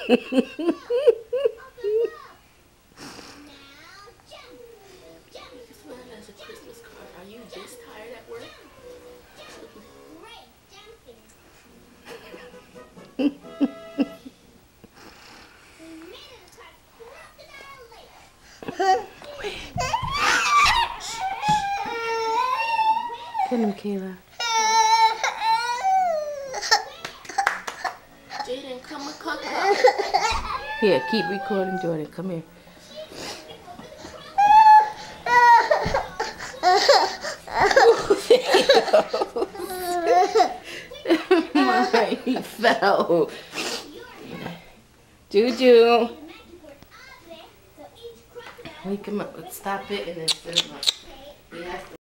As a Christmas card, are you just tired at work? Get him, Kayla. Jaden, come with Coco. Here, keep recording, Jordan. Come here. My, he fell. Juju. Wake him up. Stop it and then sit him up. He has to